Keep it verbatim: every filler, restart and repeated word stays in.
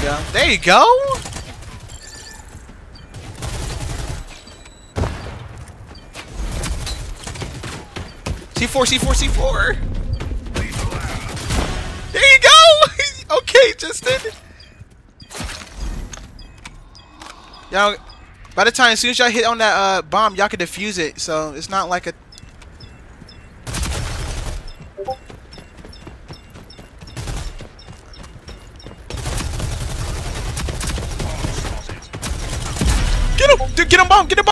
you go. There you go. C four, C four, C four. There you go. Okay, Justin. Y'all, by the time, as soon as y'all hit on that uh, bomb, y'all can defuse it. So it's not like a. Get him! Dude, get him bomb! Get him bomb!